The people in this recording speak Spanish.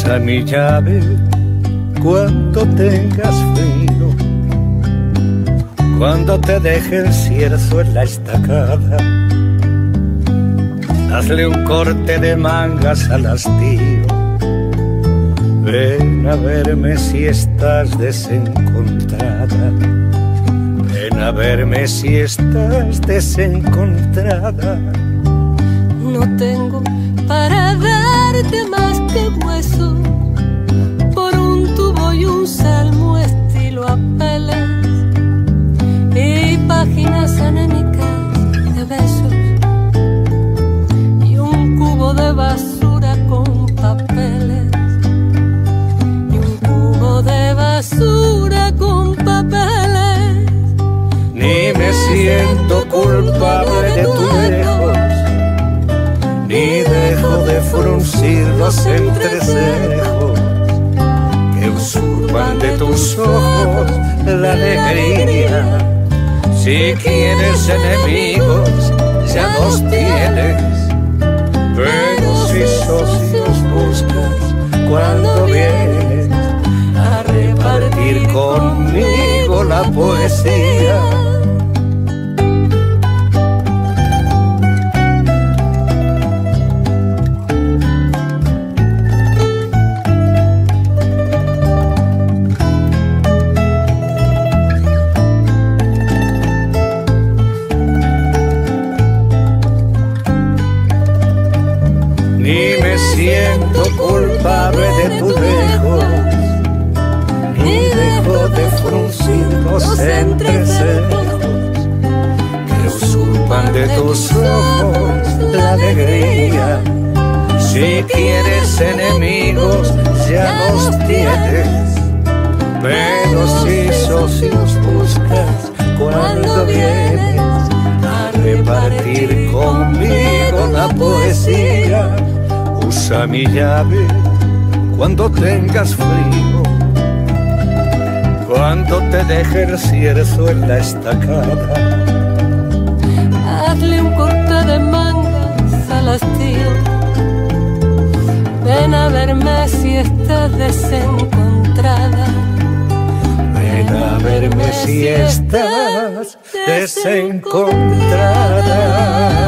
Usa mi llave cuando tengas frío, cuando te deje el cierzo en la estacada. Hazle un corte de mangas al hastío. Ven a verme si estás desencontrada. Ven a verme si estás desencontrada. No tengo para darte más que hueso, por un tubo y un salmo estilo Apeles, y páginas anémicas de besos, y un cubo de basura con papeles, y un cubo de basura con papeles. Ni me siento culpable de tu lejos, ni dejo de fruncir los entrecejos que usurpan de tus ojos la alegría. Si quieres enemigos, ya los tienes, pero si socios buscas cuando vienes a repartir conmigo la poesía. Siento culpable de tu lejos, ni dejo de fruncir los entrecejos que usurpan de tus ojos la alegría. Si quieres enemigos, ya los tienes, pero si socios buscas cuando vienes a repartir conmigo la poesía. Usa mi llave cuando tengas frío, cuando te deje el cierzo en la estacada. Hazle un corte de mangas al hastío. Ven a verme si estás desencontrada. Ven a verme si estás desencontrada.